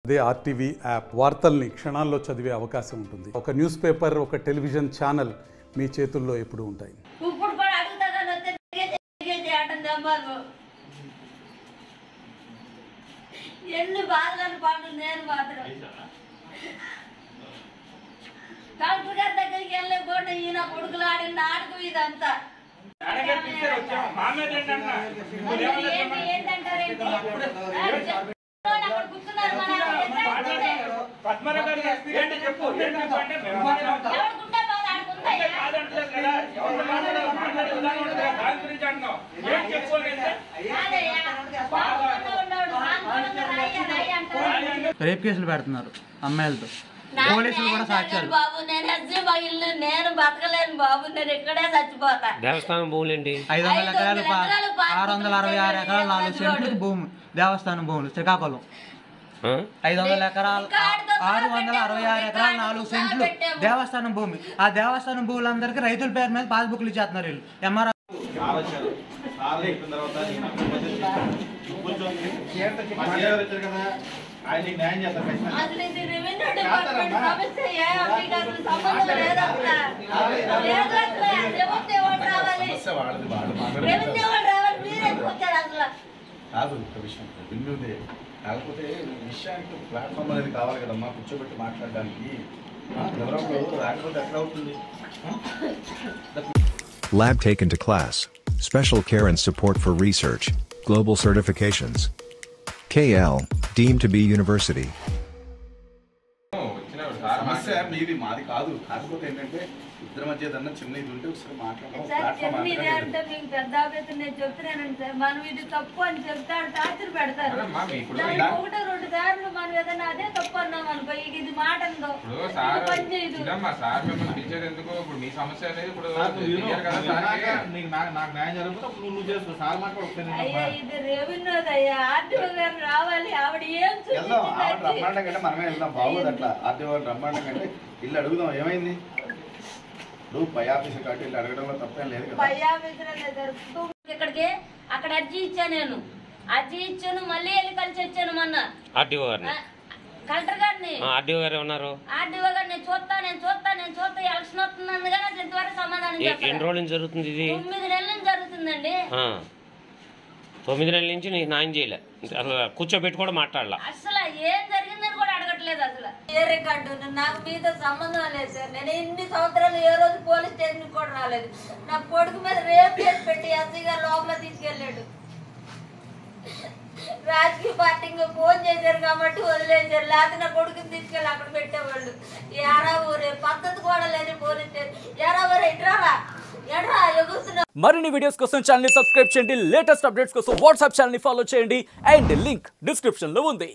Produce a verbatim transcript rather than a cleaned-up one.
అదే RTV app వార్తల్ని క్షణాల్లో చదివే అవకాశం ఉంటుంది. ఒక న్యూస్ పేపర్, ఒక టెలివిజన్ ఛానల్ మీ చేతుల్లో ఎప్పుడూ ఉంటాయి. ఎన్ని బాధలను పాటు నేను మాత్రం డాక్టర్ గారి దగ్గరికి వెళ్ళకుండా ఈయన కొడుకులు ఆడిన నాటకం ఇదంతా. రేప్ కేసులు పెడుతున్నారు అమ్మాయిలతో, పోలీసులు కూడా సాక్ష్యాలు. బాబు నేను ఎస్సీ మహిళ, నేను బతకలేను బాబు, నేను ఇక్కడే చచ్చిపోతా. దేవస్థానం భూములు ఏంటి? ఐదు వందల ఎకరాలు ఆరు వందల అరవై ఆరు ఎకరాలు నాలుగు సెంట్లు భూమి, దేవస్థానం భూములు శ్రీకాకుళం. ఐదు వందల ఎకరాలు ఆరు వందల అరవై ఆరు ఎకరాలు నాలుగు సెంట్లు దేవస్థానం భూమి. ఆ దేవస్థానం భూములందరికీ రైతుల పేరు మీద పాస్బుక్లు ఇచ్చేస్తున్నారు వీళ్ళు. ఎంఆర్ఆర్ కాదు విషయం విన్నుదే, కాకపోతే విషయానికి ప్లాట్ఫామ్ అనేది కావాలి కదమ్మా, కూర్చోబెట్టి మాట్లాడడానికి. ఎవరో రాకపోతే ఎక్కడ అవుతుంది? Lab taken to class, special care and support for research, global certifications. K L, deemed to be university. సమస్య మీది మాది కాదు, కాకపోతే ఏంటంటే ఇద్దరి మధ్య ఏదన్నా చిన్న ఇది ఉంటే ఒకసారి అంటే మీకు పెద్ద ఆఫీసర్ నేను చెప్తున్నానండి సార్, మనం ఇది తప్పు అని చెప్తాడు, టార్చర్ పెడతారు. ఒకటో రెండు సార్లు మనం ఏదన్నా అదే తప్పు అన్నాం అనుకో, ఇది మాట ఉందో పని చేయదు. అయ్యా ఇది రెవెన్యూ అయ్యా, ఆర్టీఓ గారు రావాలి, ఆవిడ ఏం రమ్మండం కంటే మనమే వెళ్దాం, బాగోదు అట్లా. ఆర్టీఓ గారు రమ్మండం కంటే ఇల్లు అడుగుదాం, ఏమైంది? నువ్వు పై ఆఫీసర్ కాబట్టి ఇల్లు అడగడంలో తప్పేం లేదు కదా. పై ఆఫీసర్ ఇక్కడికి అక్కడ అర్జీ ఇచ్చాను, నేను అర్జీ ఇచ్చాను, మళ్ళీ వెళ్ళి కలిసి వచ్చాను మొన్న ఆర్టీఓ గారిని, కలెక్టర్ గారిని. ఆర్టీఓ గారు ఉన్నారు. ఆర్టీఓ గారు నేను చూస్తా నేను చూస్తా నేను చూస్తా ఎలక్షన్ వస్తుంది కానీ ఇంతవరకు సమాధానం ఎన్ని రోజుల నుంచి జరుగుతుంది ఇది? తొమ్మిది నెలల నుంచి జరుగుతుందండి. తొమ్మిది నెలల నుంచి నీకు న్యాయం చేయలే, అసలు కూర్చోబెట్టి కూడా మాట్లాడాల. అసలు ఏం జరిగిందని కూడా అడగట్లేదు. అసలు ఏ రికార్డు నాకు మీతో సంబంధం లేదు సార్. నేను ఇన్ని సంవత్సరాలు ఏ రోజు పోలీస్ స్టేషన్ కూడా రాలేదు. నా కొడుకు మీద రేప్ కేసు పెట్టి ఎస్సీ గారు లోపల తీసుకెళ్ళాడు. రాజకీయ పార్టీకి ఫోన్ చేశారు కాబట్టి వదిలేశారు, లేకపోతే నా కొడుకుని తీసుకెళ్ళి అక్కడ పెట్టేవాళ్ళు. ఎరా ఊరే పద్ధతి కూడా లేదు పోలీస్ స్టేషన్. ఎరా ఊరే ఎట్రారా ఎట్రా ఎగుస్తున్నా. మరిన్ని వీడియోస్ కోసం ఛానల్ ని సబ్స్క్రైబ్ చేయండి, లేటెస్ట్ అప్డేట్స్ కోసం వాట్సాప్ ఛానల్ ని ఫాలో చేయండి, అండ్ లింక్ డిస్క్రిప్షన్ లో ఉంది.